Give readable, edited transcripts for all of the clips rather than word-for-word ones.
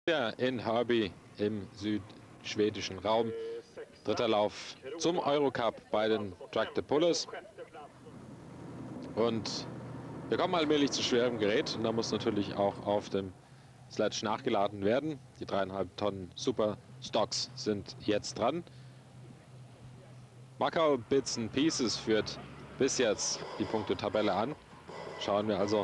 Ja, in Hörby im südschwedischen Raum. Dritter Lauf zum Eurocup bei den Tractor Pullers. Und wir kommen allmählich zu schwerem Gerät und da muss natürlich auch auf dem Sledge nachgeladen werden. Die 3,5 Tonnen Super Stocks sind jetzt dran. Macau Bits and Pieces führt bis jetzt die Punktetabelle an. Schauen wir also,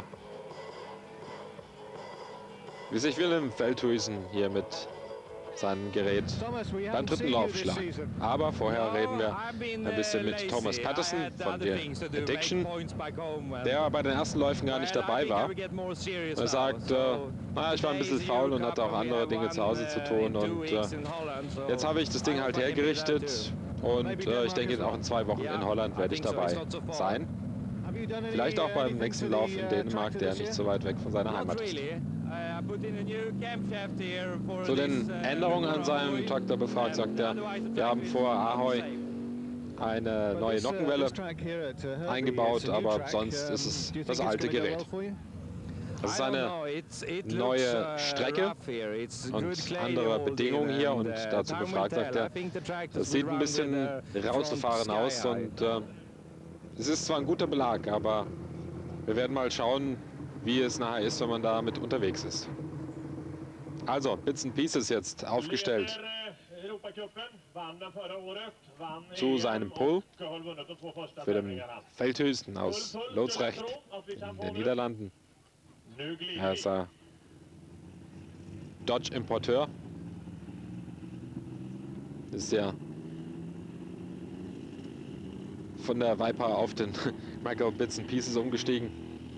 wie sich Willem Veldhuizen hier mit seinem Gerät beim dritten Lauf schlagen. Aber vorher reden wir ein bisschen mit Thomas Patterson von der Addiction, der bei den ersten Läufen gar nicht dabei war. Er sagt, naja, ich war ein bisschen faul und hatte auch andere Dinge zu Hause zu tun und jetzt habe ich das Ding halt hergerichtet und ich denke auch in 2 Wochen in Holland werde ich dabei sein. Vielleicht auch beim nächsten Lauf in Dänemark, der nicht so weit weg von seiner Heimat ist. Zu den Änderungen an seinem Traktor befragt, sagt er, wir haben vor Ahoy eine neue Nockenwelle eingebaut, aber sonst ist es das alte Gerät. Das ist eine neue Strecke und andere Bedingungen hier und dazu befragt, sagt er, das sieht ein bisschen rauszufahren aus und es ist zwar ein guter Belag, aber wir werden mal schauen, wie es nachher ist, wenn man damit unterwegs ist. Also, Bits and Pieces jetzt aufgestellt zu seinem Pull für den Veldhuizen aus Lodsrecht in den Niederlanden. Er ist Dodge-Importeur. Ist ja von der Viper auf den Macau Bits and Pieces umgestiegen.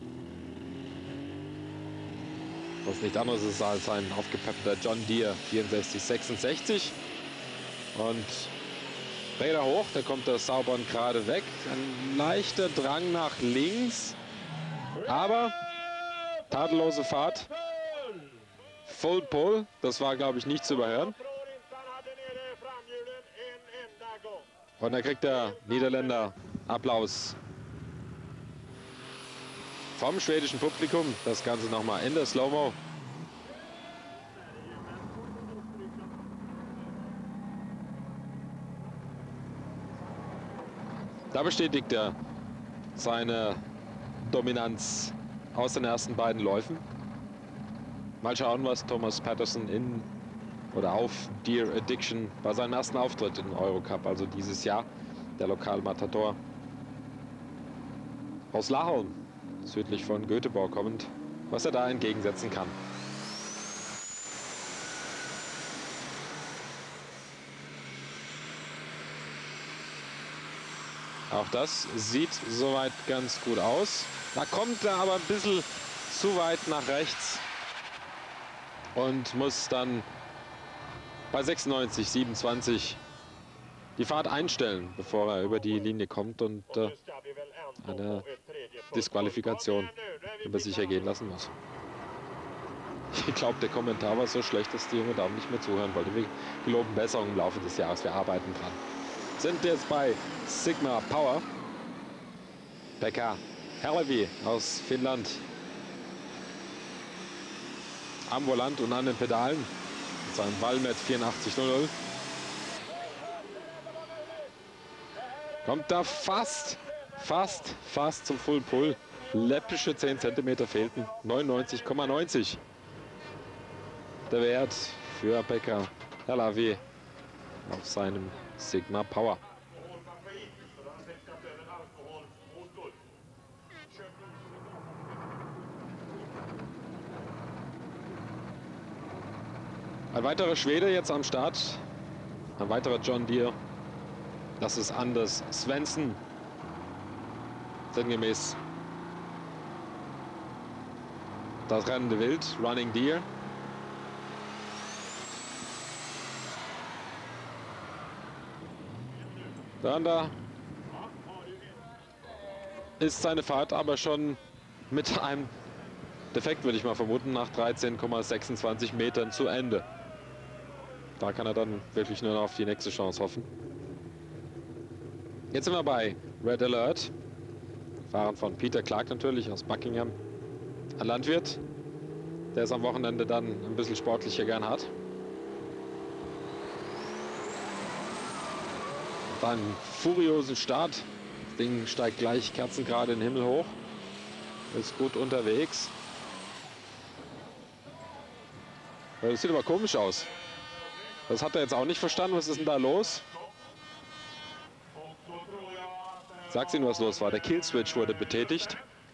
Was nicht anderes ist als ein aufgepeppter John Deere 6466. Und Räder hoch, da kommt der Sauber gerade weg. Ein leichter Drang nach links, aber tadellose Fahrt. Full Pull, das war glaube ich nicht zu überhören. Und da kriegt der Niederländer Applaus vom schwedischen Publikum. Das Ganze nochmal in der Slow-Mo. Da bestätigt er seine Dominanz aus den ersten beiden Läufen. Mal schauen, was Thomas Patterson in oder auf Deere Addiction bei seinem ersten Auftritt im Eurocup, also dieses Jahr, der Lokalmatador aus Laholm, südlich von Göteborg kommend, was er da entgegensetzen kann. Auch das sieht soweit ganz gut aus. Da kommt er aber ein bisschen zu weit nach rechts und muss dann bei 96, 27 die Fahrt einstellen, bevor er über die Linie kommt und eine Disqualifikation über sich ergehen lassen muss. Ich glaube, der Kommentar war so schlecht, dass die junge Dame nicht mehr zuhören wollte. Wir geloben Besserung im Laufe des Jahres, wir arbeiten dran. Sind jetzt bei Sigma Power. Pekka Herlevi aus Finnland am Volant und an den Pedalen mit seinem Valmet 8400. Kommt da fast zum Full Pull. Läppische 10 cm fehlten. 99,90. Der Wert für Pekka Herlevi auf seinem Sigma Power. Ein weiterer Schwede jetzt am Start. Ein weiterer John Deere. Das ist Anders Svensson. Sinngemäß das rennende Wild, Running Deer. Da ist seine Fahrt aber schon mit einem Defekt, würde ich mal vermuten, nach 13,26 Metern zu Ende. Da kann er dann wirklich nur noch auf die nächste Chance hoffen. Jetzt sind wir bei Red Alert. Fahren von Peter Clark natürlich aus Buckingham. Ein Landwirt. der es am Wochenende dann ein bisschen sportlicher gern hat. Dann furiosen Start. Das Ding steigt gleich kerzengerade in den Himmel hoch. Ist gut unterwegs. Das sieht aber komisch aus. Das hat er jetzt auch nicht verstanden. Was ist denn da los? Sagt Ihnen, was los war. Der Killswitch wurde betätigt.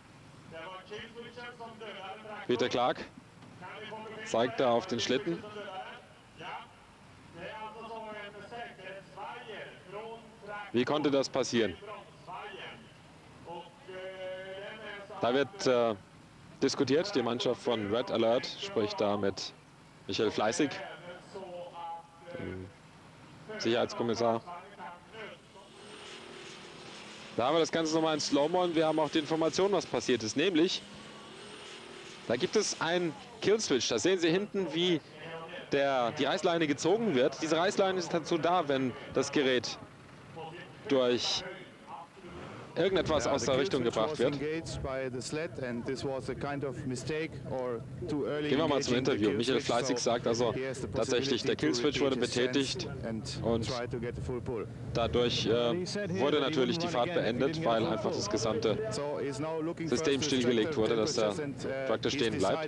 Peter Clark zeigt da auf den Schlitten. Wie konnte das passieren? Da wird diskutiert. Die Mannschaft von Red Alert spricht da mit Michael Fleißig, dem Sicherheitskommissar. Da haben wir das Ganze nochmal in Slow-Mo und wir haben auch die Information, was passiert ist. Nämlich, da gibt es einen Killswitch. Da sehen Sie hinten, wie die Reißleine gezogen wird. Diese Reißleine ist dazu da, wenn das Gerät durch irgendetwas aus der Richtung gebracht wird. Gehen wir mal zum Interview. Michael Fleißig sagt also tatsächlich, der Killswitch wurde betätigt und dadurch wurde natürlich die Fahrt beendet, weil einfach das gesamte System stillgelegt wurde, dass der Traktor stehen bleibt.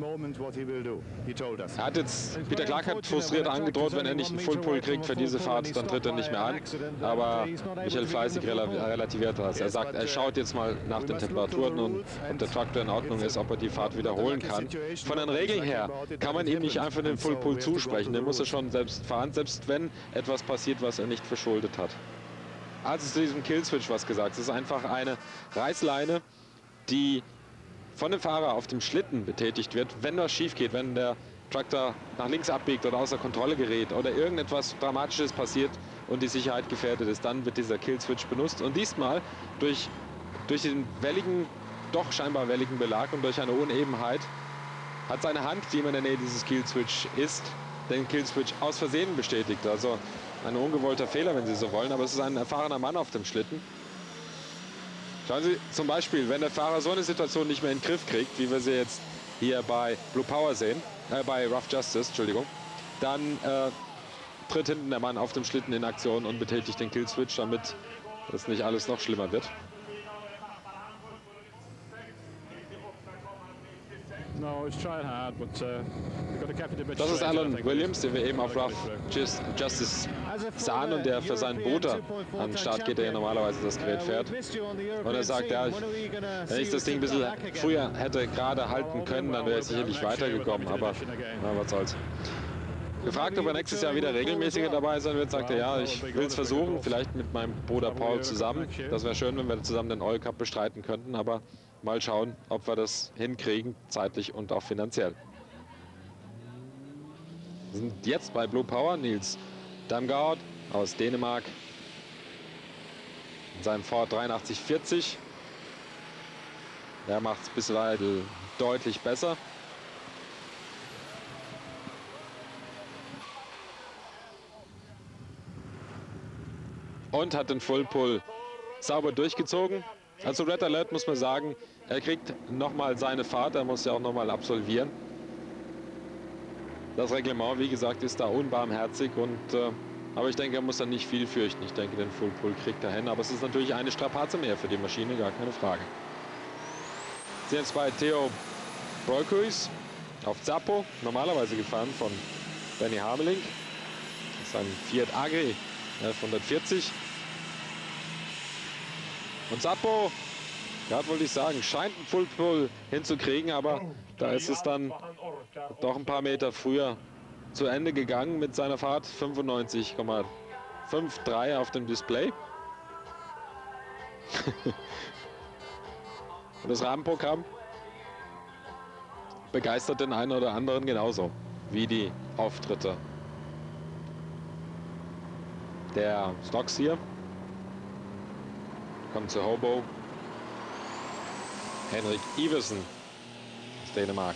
Peter Clark hat frustriert angedroht, wenn er nicht einen Full Pull kriegt für diese Fahrt, dann tritt er nicht mehr an. Aber Michael Fleißig relativiert das. Er sagt, er schaut jetzt mal nach den Temperaturen und ob der Traktor in Ordnung ist, ob er die Fahrt wiederholen kann. Von den Regeln her kann man ihm nicht einfach den Full Pull zusprechen. Den muss er schon selbst fahren, selbst wenn etwas passiert, was er nicht verschuldet hat. Also zu diesem Killswitch was gesagt. Es ist einfach eine Reißleine, die von dem Fahrer auf dem Schlitten betätigt wird, wenn was schief geht, wenn der Traktor nach links abbiegt oder außer Kontrolle gerät oder irgendetwas Dramatisches passiert und die Sicherheit gefährdet ist, dann wird dieser Killswitch benutzt. Und diesmal durch den welligen, doch scheinbar welligen Belag und durch eine Unebenheit hat seine Hand, die immer in der Nähe dieses Killswitch ist, den Killswitch aus Versehen bestätigt. Also ein ungewollter Fehler, wenn Sie so wollen, aber es ist ein erfahrener Mann auf dem Schlitten. Schauen Sie zum Beispiel, wenn der Fahrer so eine Situation nicht mehr in den Griff kriegt, wie wir sie jetzt hier bei Blue Power sehen, bei Rough Justice, Entschuldigung, dann tritt hinten der Mann auf dem Schlitten in Aktion und betätigt den Killswitch, damit das nicht alles noch schlimmer wird. Das ist Alan Williams, den wir eben auf Rough Justice sahen und der für seinen Bruder an den Start geht, der ja normalerweise das Gerät fährt. Und er sagt, ja, wenn ich das Ding ein bisschen früher hätte gerade halten können, dann wäre ich sicherlich weitergekommen, aber na, was soll's. Gefragt, ob er nächstes Jahr wieder regelmäßiger dabei sein wird, sagt er, ja, ich will es versuchen, vielleicht mit meinem Bruder Paul zusammen. Das wäre schön, wenn wir zusammen den Oil Cup bestreiten könnten, aber mal schauen, ob wir das hinkriegen, zeitlich und auch finanziell. Wir sind jetzt bei Blue Power, Niels Damgaard aus Dänemark in seinem Ford 8340. Er macht es bisweilen deutlich besser. Und hat den Full Pull sauber durchgezogen. Also Red Alert muss man sagen, er kriegt nochmal seine Fahrt, er muss ja auch nochmal absolvieren. Das Reglement, wie gesagt, ist da unbarmherzig, aber ich denke, er muss dann nicht viel fürchten. Ich denke, den Full Pull kriegt er hin, aber es ist natürlich eine Strapaze mehr für die Maschine, gar keine Frage. Wir sind jetzt bei Theo Broekhuis auf Zappo, normalerweise gefahren von Benny Hamelink. Das ist ein Fiat Agri 1140. Und Zappo, gerade wollte ich sagen, scheint einen Full Pull hinzukriegen, aber da ist es dann doch ein paar Meter früher zu Ende gegangen mit seiner Fahrt. 95,53 auf dem Display. Und das Rahmenprogramm begeistert den einen oder anderen genauso wie die Auftritte der Stocks hier. Kommt zu Hobo. Henrik Iversen aus Dänemark.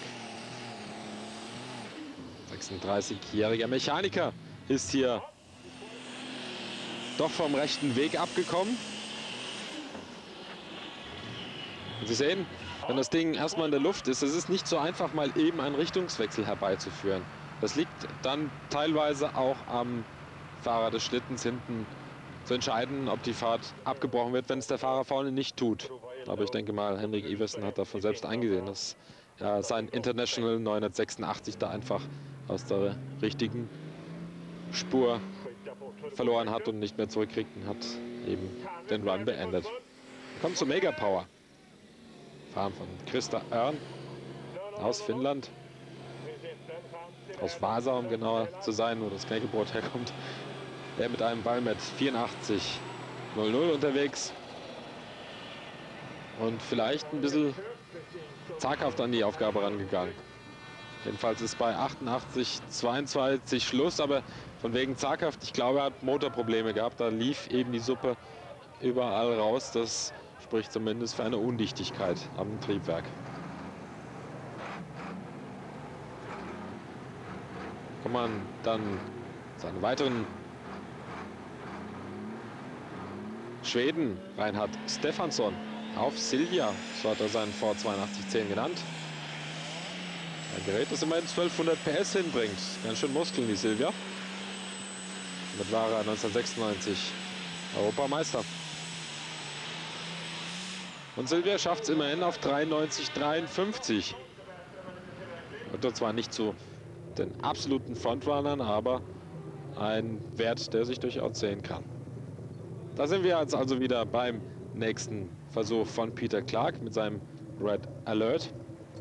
36-jähriger Mechaniker ist hier doch vom rechten Weg abgekommen. Und Sie sehen, wenn das Ding erstmal in der Luft ist, es ist nicht so einfach, mal eben einen Richtungswechsel herbeizuführen. Das liegt dann teilweise auch am Fahrer des Schlittens hinten zu entscheiden, ob die Fahrt abgebrochen wird, wenn es der Fahrer vorne nicht tut. Aber ich denke mal, Henrik Iversen hat davon selbst eingesehen, dass ja, sein International 986 da einfach aus der richtigen Spur verloren hat und nicht mehr zurückkriegt und hat eben den Run beendet. Kommt zu Mega Power. Fahren von Krista Örn aus Finnland. Aus Vasa, um genauer zu sein, wo das Knäckebrot herkommt. Der mit einem Ball mit 84,00 unterwegs. Und vielleicht ein bisschen zaghaft an die Aufgabe rangegangen. Jedenfalls ist bei 88,22 Schluss, aber von wegen zaghaft, ich glaube, er hat Motorprobleme gehabt. Da lief eben die Suppe überall raus. Das spricht zumindest für eine Undichtigkeit am Triebwerk. Kann man dann seinen weiteren Schweden, Reinhard Stefansson, auf Silvia, so hat er seinen Ford 8210 genannt. Ein Gerät, das immerhin 1200 PS hinbringt. Ganz schön Muskeln, die Silvia. Damit war er 1996 Europameister. Und Silvia schafft es immerhin auf 93,53. Und zwar nicht zu den absoluten Frontrunnern, aber ein Wert, der sich durchaus sehen kann. Da sind wir jetzt also wieder beim nächsten Versuch von Peter Clark mit seinem Red Alert.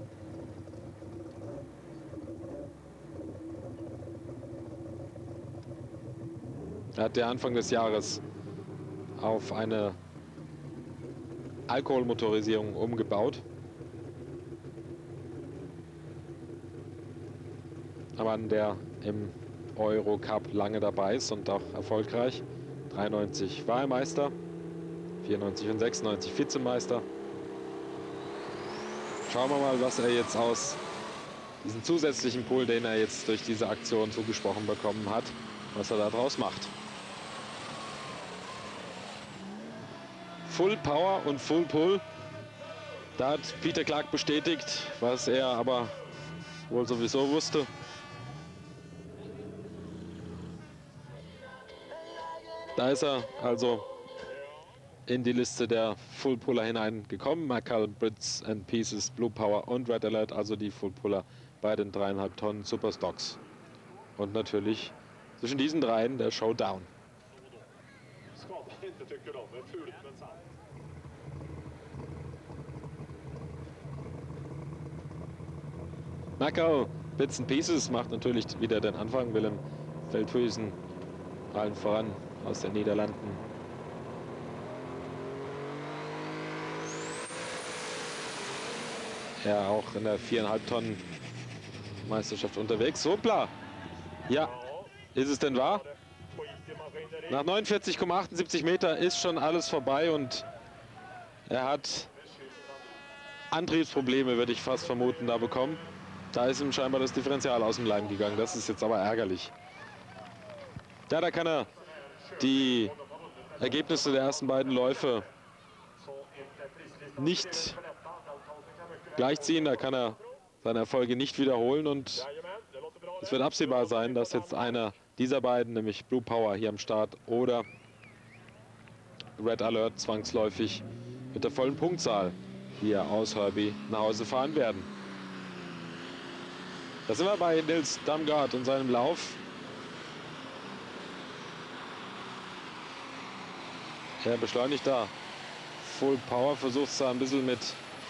Er hat ja Anfang des Jahres auf eine Alkoholmotorisierung umgebaut. Aber der im Eurocup lange dabei ist und auch erfolgreich. 93 war er Meister, 94 und 96 Vizemeister. Schauen wir mal, was er jetzt aus diesem zusätzlichen Pool, den er jetzt durch diese Aktion zugesprochen bekommen hat, was er daraus macht. Full Power und Full Pull. Da hat Peter Clark bestätigt, was er aber wohl sowieso wusste. Da ist er also in die Liste der Full Puller hineingekommen. Michael, Bits and Pieces, Blue Power und Red Alert, also die Full Puller bei den 3,5 Tonnen Superstocks. Und natürlich zwischen diesen dreien der Showdown. Michael, Bits and Pieces macht natürlich wieder den Anfang. Willem Veldhuizen allen voran aus den Niederlanden. Ja, auch in der 4,5 Tonnen Meisterschaft unterwegs. Hoppla! Ja, ist es denn wahr? Nach 49,78 Meter ist schon alles vorbei und er hat Antriebsprobleme, würde ich fast vermuten, da bekommen. Da ist ihm scheinbar das Differential aus dem Leim gegangen. Das ist jetzt aber ärgerlich. Ja, da kann er die Ergebnisse der ersten beiden Läufe nicht gleichziehen. Da kann er seine Erfolge nicht wiederholen und es wird absehbar sein, dass jetzt einer dieser beiden, nämlich Blue Power hier am Start oder Red Alert, zwangsläufig mit der vollen Punktzahl hier aus Hörby nach Hause fahren werden. Da sind wir bei Nils Damgaard und seinem Lauf. Er beschleunigt da. Full Power versucht es da ein bisschen mit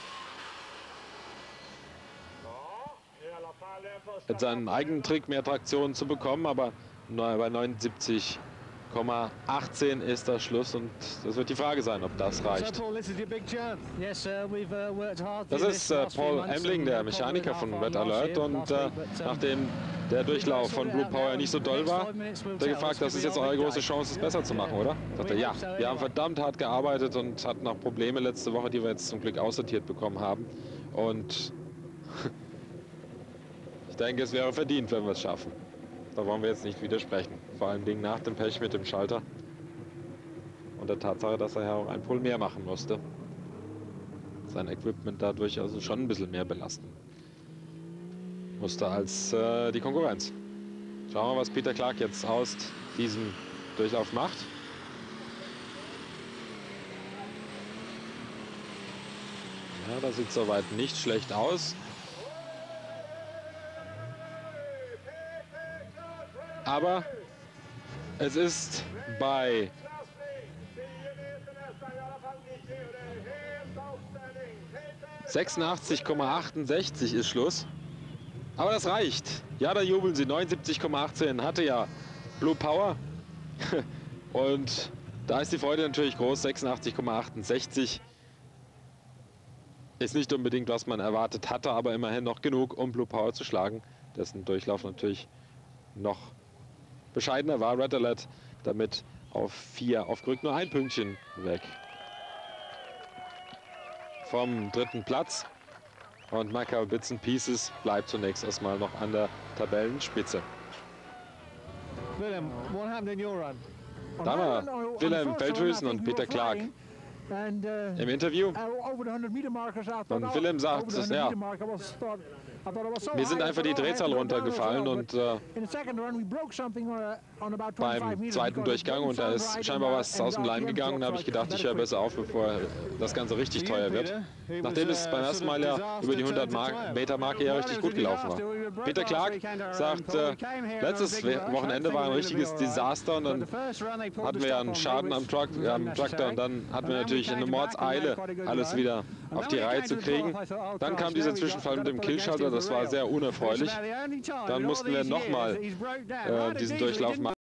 seinem eigenen Trick mehr Traktion zu bekommen, aber bei 79,18 ist das Schluss und das wird die Frage sein, ob das reicht. Das ist Paul Emling, der Mechaniker von Red Alert, und nachdem der Durchlauf von Blue Power nicht so doll war, hat er gefragt, das ist jetzt eure große Chance, es besser zu machen, oder? Sagt er, ja, wir haben verdammt hart gearbeitet und hatten auch Probleme letzte Woche, die wir jetzt zum Glück aussortiert bekommen haben. Und ich denke, es wäre verdient, wenn wir es schaffen. Da wollen wir jetzt nicht widersprechen. Vor allem Dingen nach dem Pech mit dem Schalter und der Tatsache, dass er ja auch ein Pol mehr machen musste. sein Equipment dadurch also schon ein bisschen mehr belasten musste als die Konkurrenz. Schauen wir mal, was Peter Clark jetzt aus diesem Durchlauf macht. Ja, das sieht soweit nicht schlecht aus. Aber es ist bei 86,68 ist Schluss. Aber das reicht. Ja, da jubeln sie. 79,18 hatte ja Blue Power. Und da ist die Freude natürlich groß. 86,68 ist nicht unbedingt, was man erwartet hatte, aber immerhin noch genug, um Blue Power zu schlagen. Dessen Durchlauf natürlich noch bescheidener war. Red Alert damit auf 4 aufgerückt, nur ein Pünktchen weg vom 3. Platz. Und Michael Bits and Pieces bleibt zunächst erstmal noch an der Tabellenspitze. Willem, what happened in your run? Da war Willem Veldhuizen und Peter Clark im Interview. Und Willem sagt, ja, mir sind einfach die Drehzahl runtergefallen und beim zweiten Durchgang, und da ist scheinbar was aus dem Leim gegangen, da habe ich gedacht, ich höre besser auf, bevor das Ganze richtig teuer wird. Nachdem es beim ersten Mal ja über die 100-Meter-Marke ja richtig gut gelaufen war. Peter Clark sagt, letztes Wochenende war ein richtiges Desaster und dann hatten wir ja einen Schaden am Traktor und dann hatten wir natürlich eine Mordseile, alles wieder auf die Reihe zu kriegen. Dann kam dieser Zwischenfall mit dem Killschalter, das war sehr unerfreulich. Dann mussten wir nochmal diesen Durchlauf machen.